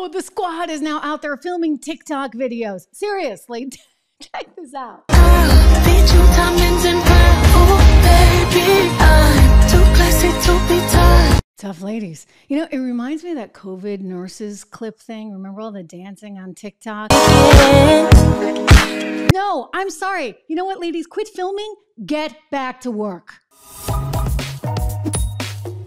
Oh, the squad is now out there filming TikTok videos. Seriously, check this out. Tough ladies. You know, it reminds me of that COVID nurses clip thing. Remember all the dancing on TikTok? No, I'm sorry. You know what, ladies? Quit filming. Get back to work.